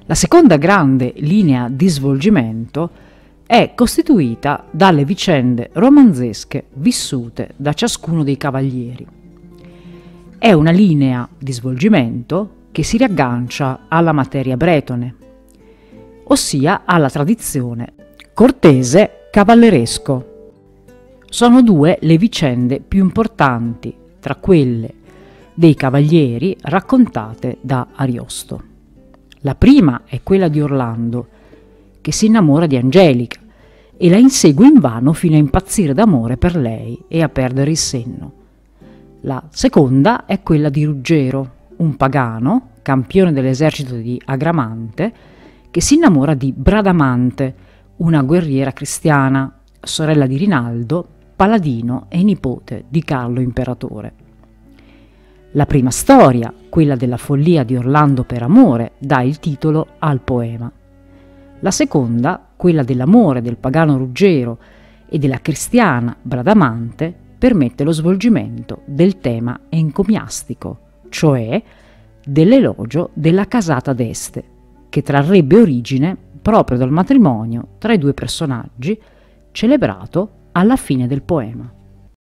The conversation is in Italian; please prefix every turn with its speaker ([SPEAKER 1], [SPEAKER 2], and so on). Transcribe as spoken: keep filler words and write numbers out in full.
[SPEAKER 1] La seconda grande linea di svolgimento è costituita dalle vicende romanzesche vissute da ciascuno dei cavalieri. È una linea di svolgimento che si riaggancia alla materia bretone, ossia alla tradizione cortese cavalleresco. Sono due le vicende più importanti tra quelle dei cavalieri raccontate da Ariosto. La prima è quella di Orlando, che si innamora di Angelica e la insegue invano fino a impazzire d'amore per lei e a perdere il senno. La seconda è quella di Ruggero, un pagano, campione dell'esercito di Agramante, che si innamora di Bradamante, una guerriera cristiana, sorella di Rinaldo, paladino e nipote di Carlo Imperatore. La prima storia, quella della follia di Orlando per amore, dà il titolo al poema. La seconda, quella dell'amore del pagano Ruggero e della cristiana Bradamante, permette lo svolgimento del tema encomiastico, cioè dell'elogio della casata d'Este, che trarrebbe origine proprio dal matrimonio tra i due personaggi, celebrato alla fine del poema.